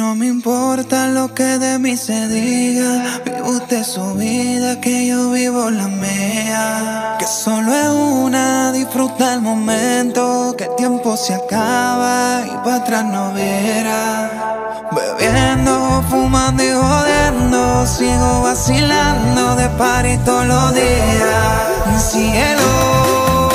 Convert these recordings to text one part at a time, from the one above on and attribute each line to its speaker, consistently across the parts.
Speaker 1: No me importa lo que de mí se diga, vive usted su vida, que yo vivo la mía. Que solo es una, disfruta el momento, que el tiempo se acaba y para atrás no verá. Bebiendo, fumando y jodiendo, sigo vacilando de party todos los días. Cielo,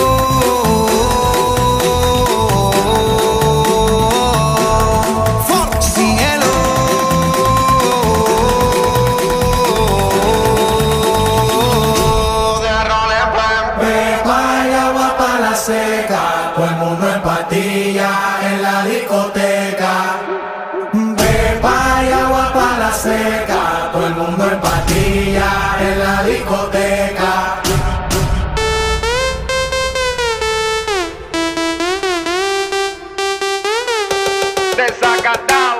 Speaker 2: todo el mundo en pastillas en la discoteca. Pepa y agua para la seca, todo el mundo en pastillas en la discoteca.
Speaker 3: Desacatado.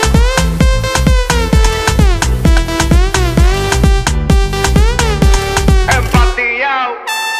Speaker 3: Empastillado.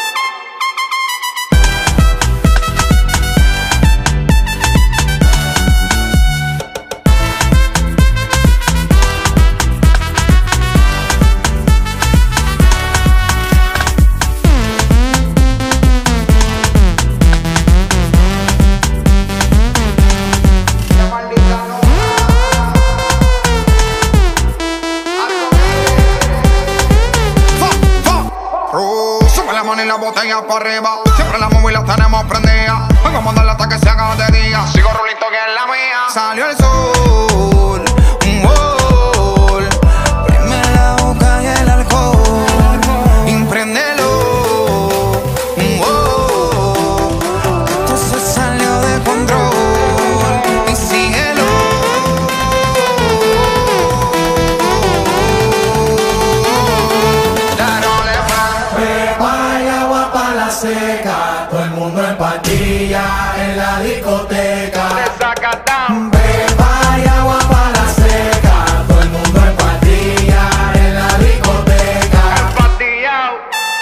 Speaker 4: Y la botella para arriba, siempre la móvil la tenemos prendida. Vengo a mandarla hasta que se haga de día. Sigo rulito que es la mía. Salió el sol, un gol. Prime la boca y el alcohol. Impréndelo, un gol. Esto se salió de control. Y síguelo.
Speaker 2: Seca, todo el mundo en pastillas en la discoteca.
Speaker 3: Desacatado.
Speaker 2: Pepa y agua para la seca, todo el mundo en pastillas en la discoteca.
Speaker 3: Empastillado.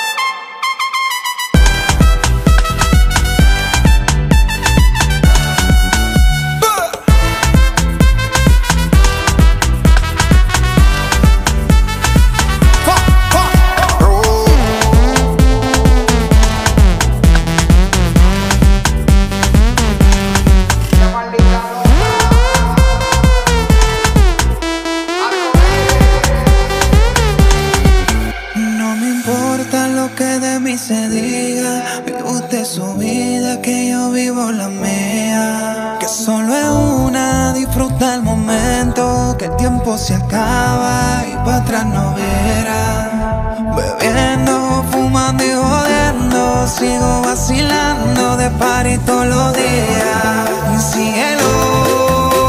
Speaker 1: Se diga, vive usted su vida, que yo vivo la mía. Que solo es una, disfruta el momento, que el tiempo se acaba y para atrás no verá. Bebiendo, fumando y jodiendo, sigo vacilando de party todos los días. Cielo,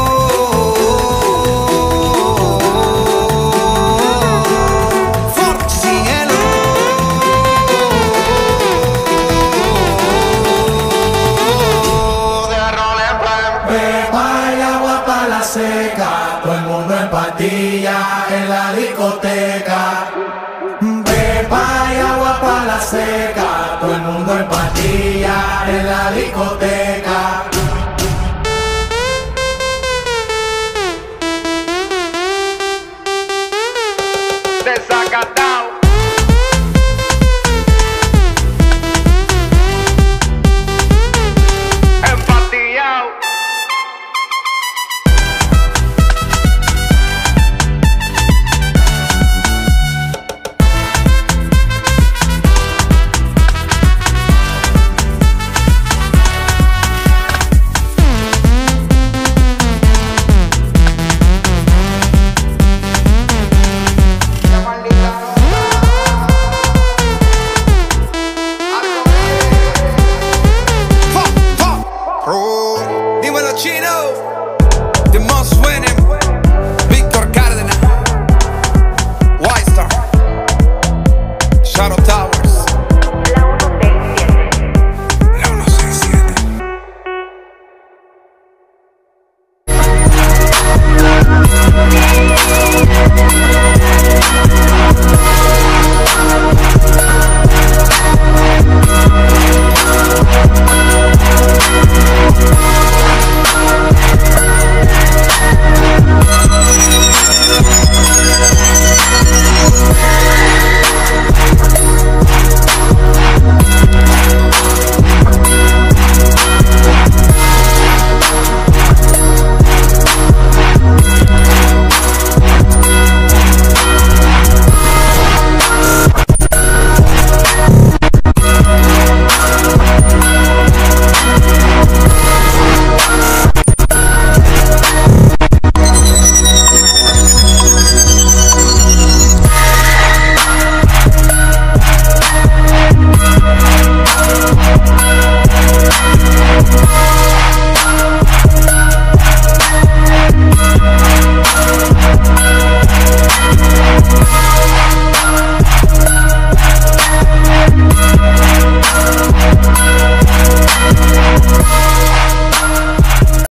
Speaker 2: seca, todo el mundo en pastillas en la discoteca. Pepa y agua para la seca, todo el mundo en pastillas en la discoteca.
Speaker 3: Desacatado. Empastillado.
Speaker 4: Dímelo, Chino, The Most Winning, Víctor Cárdenas, White Star, Shadow Towers, la 167.
Speaker 5: La 167.